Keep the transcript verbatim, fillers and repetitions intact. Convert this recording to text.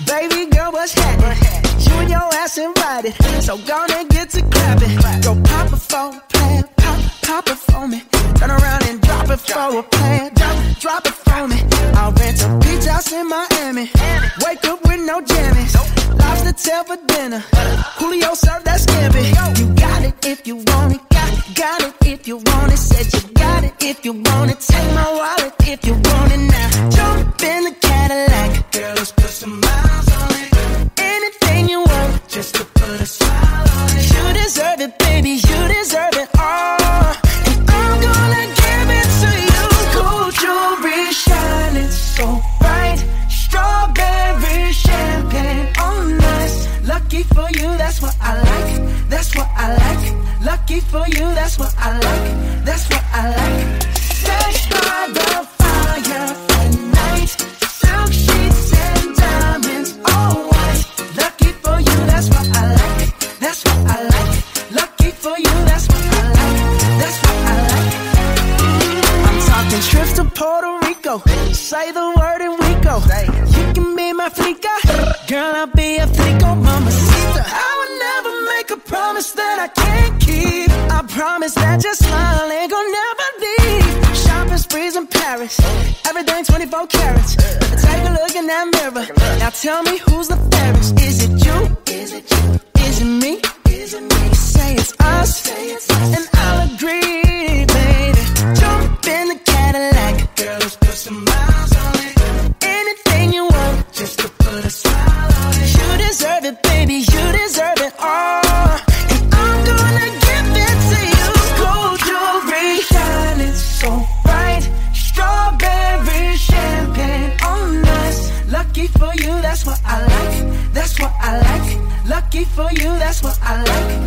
Baby girl, what's happening? You and your ass invited, so gonna get to clapping. Go pop it for a plan, pop, pop it for me. Turn around and drop it for a plan, drop, drop it for me. I'll rent a beach house in Miami. Wake up with no jammies. Lobster tail for dinner. Julio served that scampi. You got it if you want it, got it, got it if you want it. Said you got it if you want it. Take my wallet if you want it now. Jump in the Cadillac, girl, let's put some miles on it. Anything you want, just to put a smile on it. You deserve it, baby, you deserve it all. And I'm gonna give it to you. Gold jewelry shining so bright. Strawberry champagne on us. Lucky for you, that's what I like. That's what I like. Lucky for you, that's what I like. That's what I like. Sex by the fire at night. Silk sheets and diamonds, all white. Lucky for you, that's what I like. That's what I like. Lucky for you, that's what I like. That's what I like. I'm talking trips to Puerto Rico. Say the word and we go. You can be my flica. Girl, I'll be a flico, mamacita. I would never make a promise that I can't keep. I promise that your smile ain't gonna never leave. Shopping sprees in Paris, everything twenty-four carats. Take a look in that mirror. Now tell me who's the fairest. Is it you? Is it you? Is it me? Is it me? Say it's us, and I'll agree, baby. Jump in the Cadillac, girl, let's put some miles on it. Anything you want, just to put a smile on it. You deserve it, baby, you deserve it all. And I'm gonna give it to you. Gold jewelry shining so bright. Strawberry champagne on us. Lucky for you, that's what I like. That's what I like. Lucky for you, that's what I like.